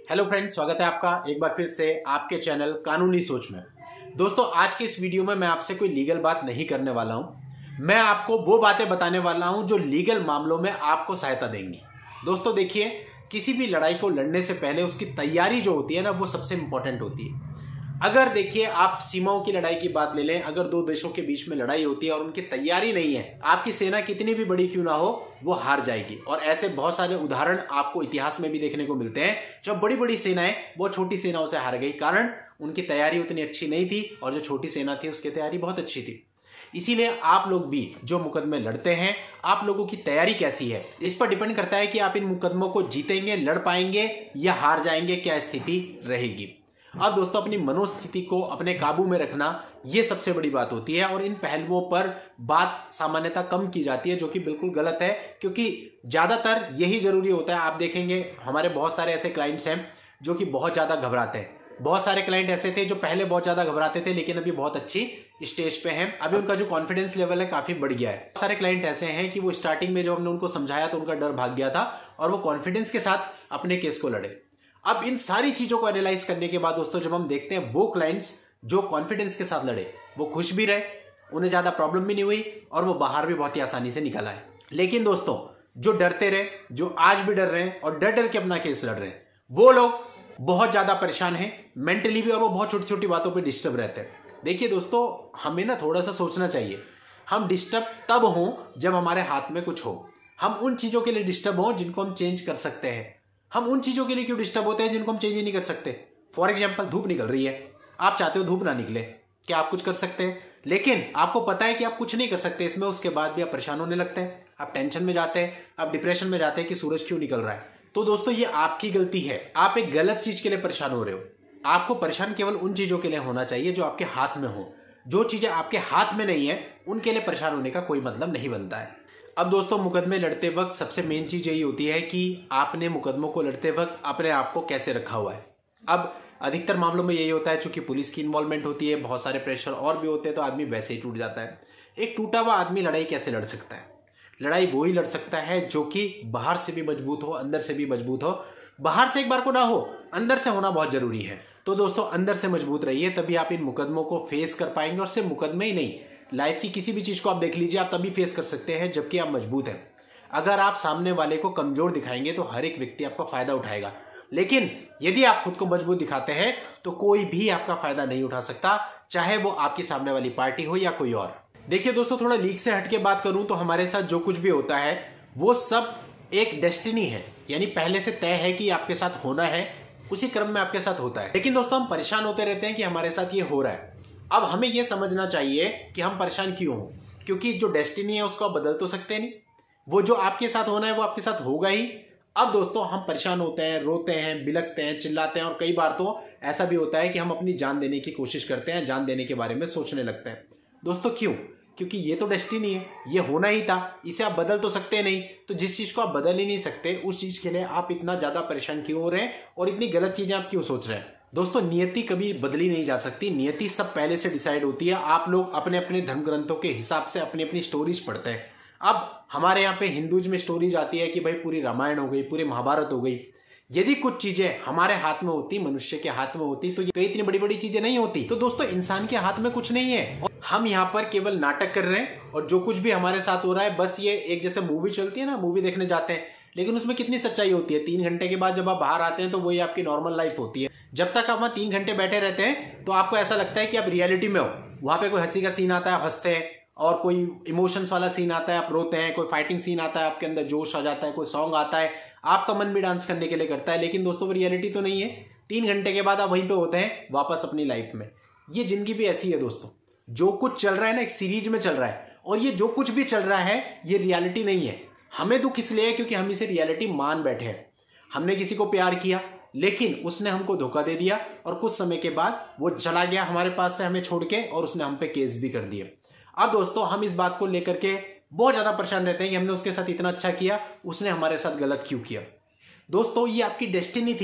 Hello friends, स्वागत है आपका एक बार फिर से आपके चैनल कानूनी सोच में। दोस्तों, आज के इस वीडियो में मैं आपसे कोई लीगल बात नहीं करने वाला हूं। मैं आपको वो बातें बताने वाला हूं जो लीगल मामलों में आपको सहायता देंगी। दोस्तों देखिए, किसी भी लड़ाई को लड़ने से पहले उसकी तैयारी जो होती है ना, वो सबसे इंपॉर्टेंट होती है। अगर देखिए आप सीमाओं की लड़ाई की बात ले लें, अगर दो देशों के बीच में लड़ाई होती है और उनकी तैयारी नहीं है, आपकी सेना कितनी भी बड़ी क्यों ना हो, वो हार जाएगी। और ऐसे बहुत सारे उदाहरण आपको इतिहास में भी देखने को मिलते हैं, जब बड़ी बड़ी सेनाएं बहुत छोटी सेनाओं से हार गई, कारण उनकी तैयारी उतनी अच्छी नहीं थी और जो छोटी सेना थी उसकी तैयारी बहुत अच्छी थी। इसीलिए आप लोग भी जो मुकदमे लड़ते हैं, आप लोगों की तैयारी कैसी है, इस पर डिपेंड करता है कि आप इन मुकदमों को जीतेंगे, लड़ पाएंगे या हार जाएंगे, क्या स्थिति रहेगी। अब दोस्तों, अपनी मनोस्थिति को अपने काबू में रखना यह सबसे बड़ी बात होती है और इन पहलुओं पर बात सामान्यतः कम की जाती है, जो कि बिल्कुल गलत है, क्योंकि ज्यादातर यही जरूरी होता है। आप देखेंगे हमारे बहुत सारे ऐसे क्लाइंट्स हैं जो कि बहुत ज्यादा घबराते हैं। बहुत सारे क्लाइंट ऐसे थे जो पहले बहुत ज्यादा घबराते थे, लेकिन अभी बहुत अच्छी स्टेज पे हैं। अभी उनका जो कॉन्फिडेंस लेवल है काफी बढ़ गया है। बहुत सारे क्लाइंट ऐसे हैं कि वो स्टार्टिंग में जब हमने उनको समझाया तो उनका डर भाग गया था और वो कॉन्फिडेंस के साथ अपने केस को लड़े। अब इन सारी चीजों को एनालाइज करने के बाद दोस्तों, जब हम देखते हैं वो क्लाइंट्स जो कॉन्फिडेंस के साथ लड़े, वो खुश भी रहे, उन्हें ज्यादा प्रॉब्लम भी नहीं हुई और वो बाहर भी बहुत ही आसानी से निकल आए। लेकिन दोस्तों, जो डरते रहे, जो आज भी डर रहे हैं और डर डर के अपना केस लड़ रहे हैं, वो लोग बहुत ज्यादा परेशान हैं मेंटली भी, और वो बहुत छोटी छोटी बातों पर डिस्टर्ब रहते हैं। देखिए दोस्तों, हमें ना थोड़ा सा सोचना चाहिए। हम डिस्टर्ब तब हों जब हमारे हाथ में कुछ हो। हम उन चीजों के लिए डिस्टर्ब हों जिनको हम चेंज कर सकते हैं। हम उन चीजों के लिए क्यों डिस्टर्ब होते हैं जिनको हम चेंज ही नहीं कर सकते। फॉर एग्जाम्पल, धूप निकल रही है, आप चाहते हो धूप ना निकले, क्या आप कुछ कर सकते हैं? लेकिन आपको पता है कि आप कुछ नहीं कर सकते इसमें, उसके बाद भी आप परेशान होने लगते हैं, आप टेंशन में जाते हैं, आप डिप्रेशन में जाते हैं कि सूरज क्यों निकल रहा है। तो दोस्तों, ये आपकी गलती है। आप एक गलत चीज के लिए परेशान हो रहे हो। आपको परेशान केवल उन चीजों के लिए होना चाहिए जो आपके हाथ में हो। जो चीजें आपके हाथ में नहीं है, उनके लिए परेशान होने का कोई मतलब नहीं बनता है। अब दोस्तों, मुकदमे लड़ते वक्त सबसे मेन चीज यही होती है कि आपने मुकदमों को लड़ते वक्त अपने आप को कैसे रखा हुआ है। अब अधिकतर मामलों में यही होता है, चूंकि पुलिस की इन्वॉल्वमेंट होती है, बहुत सारे प्रेशर और भी होते हैं, तो आदमी वैसे ही टूट जाता है। एक टूटा हुआ आदमी लड़ाई कैसे लड़ सकता है? लड़ाई वो ही लड़ सकता है जो कि बाहर से भी मजबूत हो, अंदर से भी मजबूत हो। बाहर से एक बार को ना हो, अंदर से होना बहुत जरूरी है। तो दोस्तों, अंदर से मजबूत रहिए, तभी आप इन मुकदमों को फेस कर पाएंगे। और सिर्फ मुकदमे ही नहीं, लाइफ की किसी भी चीज को आप देख लीजिए, आप तभी फेस कर सकते हैं जबकि आप मजबूत हैं। अगर आप सामने वाले को कमजोर दिखाएंगे तो हर एक व्यक्ति आपका फायदा उठाएगा, लेकिन यदि आप खुद को मजबूत दिखाते हैं तो कोई भी आपका फायदा नहीं उठा सकता, चाहे वो आपकी सामने वाली पार्टी हो या कोई और। देखिए दोस्तों, थोड़ा लीक से हटके बात करूं तो हमारे साथ जो कुछ भी होता है वो सब एक डेस्टिनी है, यानी पहले से तय है कि आपके साथ होना है, उसी क्रम में आपके साथ होता है। लेकिन दोस्तों, हम परेशान होते रहते हैं कि हमारे साथ ये हो रहा है। अब हमें यह समझना चाहिए कि हम परेशान क्यों हो, क्योंकि जो डेस्टिनी है उसको आप बदल तो सकते नहीं। वो जो आपके साथ होना है वो आपके साथ होगा ही। अब दोस्तों, हम परेशान होते हैं, रोते हैं, बिलखते हैं, चिल्लाते हैं, और कई बार तो ऐसा भी होता है कि हम अपनी जान देने की कोशिश करते हैं, जान देने के बारे में सोचने लगते हैं। दोस्तों क्यों? क्योंकि ये तो डेस्टिनी है, ये होना ही था, इसे आप बदल तो सकते नहीं। तो जिस चीज को आप बदल ही नहीं सकते, उस चीज के लिए आप इतना ज्यादा परेशान क्यों हो रहे हैं और इतनी गलत चीजें आप क्यों सोच रहे हैं? दोस्तों, नियति कभी बदली नहीं जा सकती। नियति सब पहले से डिसाइड होती है। आप लोग अपने अपने धर्म ग्रंथों के हिसाब से अपनी अपनी स्टोरीज पढ़ते हैं। अब हमारे यहाँ पे हिंदूज में स्टोरीज आती है कि भाई पूरी रामायण हो गई, पूरी महाभारत हो गई। यदि कुछ चीजें हमारे हाथ में होती, मनुष्य के हाथ में होती, तो इतनी बड़ी बड़ी चीजें नहीं होती। तो दोस्तों, इंसान के हाथ में कुछ नहीं है और हम यहाँ पर केवल नाटक कर रहे हैं। और जो कुछ भी हमारे साथ हो रहा है, बस ये एक जैसे मूवी चलती है ना, मूवी देखने जाते हैं, लेकिन उसमें कितनी सच्चाई होती है? 3 घंटे के बाद जब आप बाहर आते हैं तो वही आपकी नॉर्मल लाइफ होती है। जब तक आप वहां 3 घंटे बैठे रहते हैं तो आपको ऐसा लगता है कि आप रियलिटी में हो। वहां पे कोई हंसी का सीन आता है, आप हंसते हैं, और कोई इमोशंस वाला सीन आता है, आप रोते हैं, कोई फाइटिंग सीन आता है, आपके अंदर जोश आ जाता है, कोई सॉन्ग आता है, आपका मन भी डांस करने के लिए करता है। लेकिन दोस्तों, वो रियलिटी तो नहीं है। 3 घंटे के बाद आप वहीं पे होते हैं वापस अपनी लाइफ में। ये जिंदगी भी ऐसी है दोस्तों। जो कुछ चल रहा है ना, एक सीरीज में चल रहा है, और ये जो कुछ भी चल रहा है ये रियलिटी नहीं है। हमें दुख इसलिए है क्योंकि हम इसे रियलिटी मान बैठे हैं। हमने किसी को प्यार किया, लेकिन उसने हमको धोखा दे दिया, और कुछ समय के बाद वो चला गया हमारे पास से हमें छोड़ के, और उसने हम पे केस भी कर दिए। अब दोस्तों, हम इस बात को लेकर के बहुत ज्यादा परेशान रहते हैं कि हमने उसके साथ इतना अच्छा किया, उसने हमारे साथ गलत क्यों किया। दोस्तों, ये आपकी डेस्टिनी थी।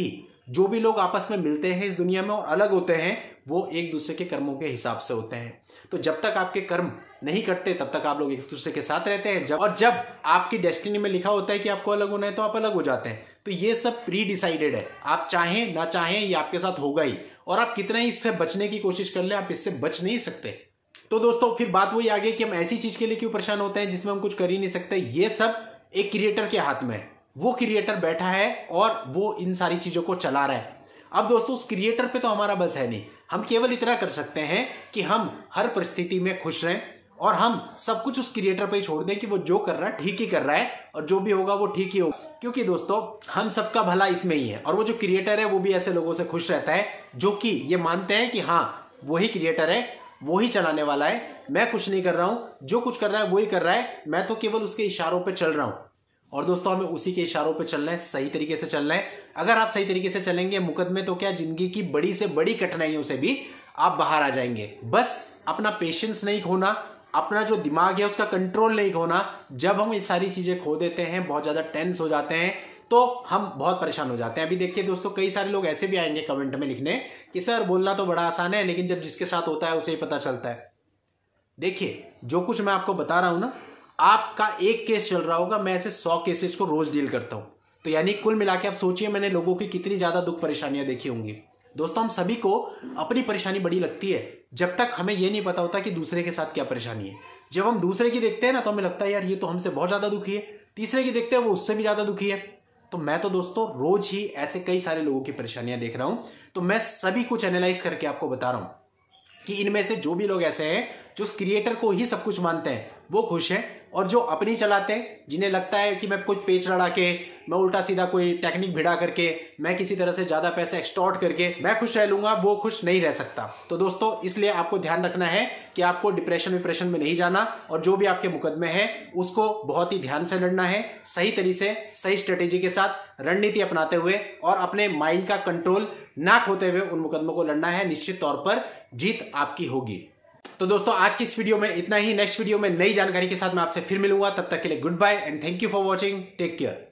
जो भी लोग आपस में मिलते हैं इस दुनिया में और अलग होते हैं वो एक दूसरे के कर्मों के हिसाब से होते हैं। तो जब तक आपके कर्म नहीं कटते तब तक आप लोग एक दूसरे के साथ रहते हैं। जब आपकी डेस्टिनी में लिखा होता है कि आपको अलग होना है तो आप अलग हो जाते हैं। तो ये सब प्री डिसाइडेड है, आप चाहें ना चाहें ये आपके साथ होगा ही, और आप कितना ही इससे बचने की कोशिश कर ले आप इससे बच नहीं सकते। तो दोस्तों फिर बात वही आ गई कि हम ऐसी चीज के लिए क्यों परेशान होते हैं जिसमें हम कुछ कर ही नहीं सकते। ये सब एक क्रिएटर के हाथ में है, वो क्रिएटर बैठा है और वो इन सारी चीजों को चला रहा है। अब दोस्तों उस क्रिएटर पे तो हमारा बस है नहीं, हम केवल इतना कर सकते हैं कि हम हर परिस्थिति में खुश रहें और हम सब कुछ उस क्रिएटर पे ही छोड़ दें कि वो जो कर रहा है ठीक ही कर रहा है और जो भी होगा वो ठीक ही होगा। क्योंकि दोस्तों हम सबका भला इसमें ही है, और वो जो क्रिएटर है वो भी ऐसे लोगों से खुश रहता है जो कि ये मानते हैं कि हाँ वही क्रिएटर है, वो ही चलाने वाला है, मैं कुछ नहीं कर रहा हूं, जो कुछ कर रहा है वही कर रहा है, मैं तो केवल उसके इशारों पे चल रहा हूं। और दोस्तों हमें उसी के इशारों पे चलना है, सही तरीके से चलना है। अगर आप सही तरीके से चलेंगे मुकदमे तो क्या जिंदगी की बड़ी से बड़ी कठिनाइयों से भी आप बाहर आ जाएंगे। बस अपना पेशेंस नहीं खोना, अपना जो दिमाग है उसका कंट्रोल नहीं खोना। जब हम ये सारी चीजें खो देते हैं, बहुत ज्यादा टेंस हो जाते हैं, तो हम बहुत परेशान हो जाते हैं। अभी देखिए दोस्तों कई सारे लोग ऐसे भी आएंगे कमेंट में लिखने कि सर बोलना तो बड़ा आसान है लेकिन जब जिसके साथ होता है उसे ही पता चलता है। देखिए जो कुछ मैं आपको बता रहा हूं ना, आपका एक केस चल रहा होगा, मैं ऐसे 100 केसेस को रोज डील करता हूं। तो यानी कुल मिला के आप सोचिए मैंने लोगों की कितनी ज्यादा दुख परेशानियां देखी होंगी। दोस्तों हम सभी को अपनी परेशानी बड़ी लगती है जब तक हमें यह नहीं पता होता कि दूसरे के साथ क्या परेशानी है। जब हम दूसरे की देखते हैं ना तो हमें लगता है यार ये तो हमसे बहुत ज्यादा दुखी है, तीसरे की देखते हैं वो उससे भी ज्यादा दुखी है। तो मैं तो दोस्तों रोज ही ऐसे कई सारे लोगों की परेशानियां देख रहा हूं, तो मैं सभी कुछ एनालाइज करके आपको बता रहा हूं कि इनमें से जो भी लोग ऐसे हैं जो उस क्रिएटर को ही सब कुछ मानते हैं वो खुश हैं, और जो अपनी चलाते हैं जिन्हें लगता है कि मैं कुछ पेच लड़ा के, मैं उल्टा सीधा कोई टेक्निक भिड़ा करके, मैं किसी तरह से ज्यादा पैसे एक्सटॉर्ट करके मैं खुश रह लूंगा, वो खुश नहीं रह सकता। तो दोस्तों इसलिए आपको ध्यान रखना है कि आपको डिप्रेशन विप्रेशन में नहीं जाना, और जो भी आपके मुकदमे हैं उसको बहुत ही ध्यान से लड़ना है, सही तरीके से सही स्ट्रेटेजी के साथ रणनीति अपनाते हुए, और अपने माइंड का कंट्रोल ना खोते हुए उन मुकदमों को लड़ना है। निश्चित तौर पर जीत आपकी होगी। तो दोस्तों आज की इस वीडियो में इतना ही। नेक्स्ट वीडियो में नई जानकारी के साथ मैं आपसे फिर मिलूंगा, तब तक के लिए goodbye and thank you for watching, take care.